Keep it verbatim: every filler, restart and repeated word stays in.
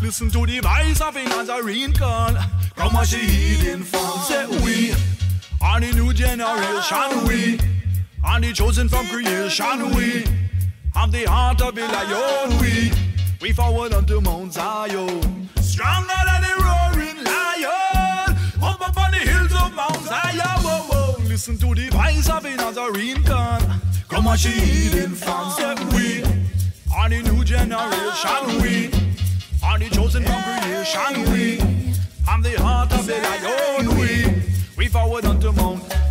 Listen to the voice of a Nazarene call. Come as she healing fall. Say we are the new generation. We are the chosen from creation. We have the heart of a lion. We we forward unto Mount Zion, stronger than the roaring lion. Up upon the hills of Mount Zion. Whoa, whoa. Listen to the voice of a Nazarene call. Come as she healing fall. Say we are the new generation. We are the chosen from creation. We have the heart of the lion. We we forward unto Mount